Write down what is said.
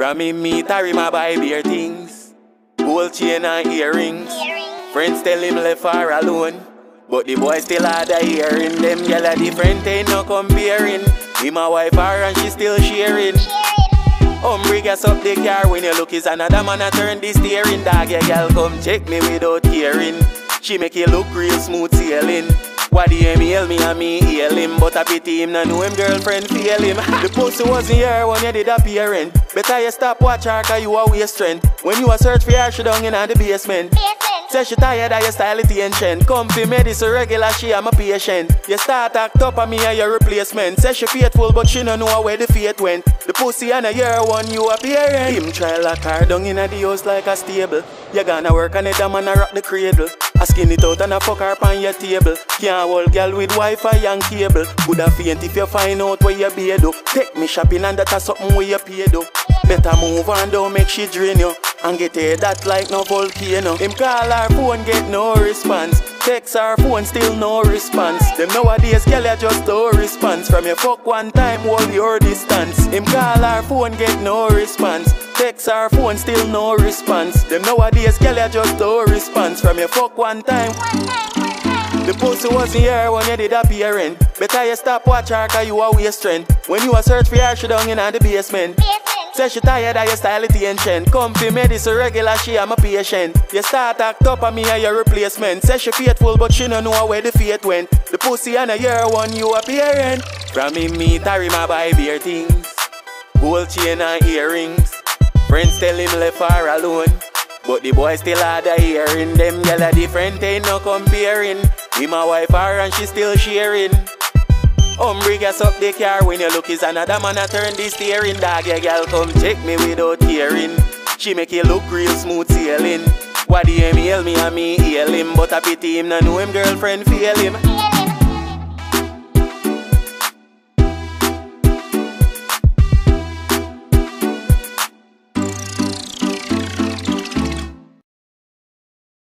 From him meet her, him a buy beer things, gold chain and earrings. Friends tell him left her alone, but the boy still had a hearing. Them gyal a different, ain't no comparing. Him a wife her and she still sharing. Gas up the car when you look is another man a turn the steering. Dog, your girl come check me without caring. She make you look real smooth sailing. What the hail me and me hail him, but a pity him no know him girlfriend feel him. The pussy wasn't here when you did appearing. Better you stop watch her cause you a waste strength. When you a search for her she down in the basement. Say she tired of your style it ancient. Comfy medicine regular she am a patient. You start act up on me and your replacement. Say she faithful but she no know where the fate went. The pussy and a year one you appearing. Him try lock her down in the house like a stable. You gonna work on it and man a rock the cradle. A skin it out and a fuck her on your table. Can't hold girl with Wi-Fi and cable. Coulda faint if you find out where you be do. Take me shopping and that a something where you pay do. Better move on, don't make she drain you. And get her that like no volcano. Him call her phone, get no response. Text her phone, still no response. Them nowadays, girl, you just no response. From your fuck one time, hold your distance. Him call her phone, get no response. Text her phone, still no response. Them nowadays, girl, you just no response. From your fuck one time. The pussy wasn't here when you did appearing. Better you stop watch her cause you a waste strength. When you a search for her, she down in the basement. Say she tired of your style it ancient. Comfy medicine regular she am a patient. You start act up on me and your replacement. Say she faithful but she no know where the fate went. The pussy and a year one you appearing. From him meet her him a buy beer things, gold chain and earrings. Friends tell him left her alone, but the boy still had a hearing. Them gyal a different, ain't no comparing. Him a wife her and she still sharing. Gas up the car when you look is another man a turn the steering. Dog, your girl come check me without caring. She make you look real smooth sailing. What the hail me and me hail him, but a pity him no know him girlfriend feel him.